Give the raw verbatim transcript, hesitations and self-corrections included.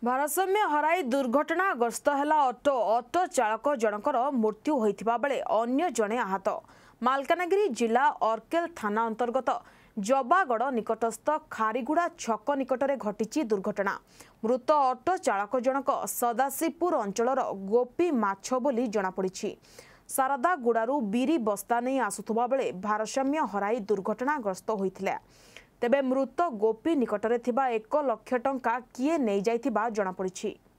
भारसाम्य हराई दुर्घटनाग्रस्त है ऑटो ऑटो चालक जनकर मृत्यु होता बेले अन्य जड़े आहत। मालकानगिरी जिला अर्केल थाना अंतर्गत जबागढ़ निकटस्थ खारीगुड़ा छक निकटरे घटी दुर्घटना। मृत ऑटो चालक जनक सदाशिवपुर अंचलर गोपी माछ बोली जनापड़ी। सारदागुड़ारू बीरी बस्ता नहीं आसुवा बेले भारसाम्य हराई दुर्घटनाग्रस्त होता। तेबे मृत गोपी निकटरे थिबा एक लक्ष टंका किए नहीं जाइथिबा जनापड़ी।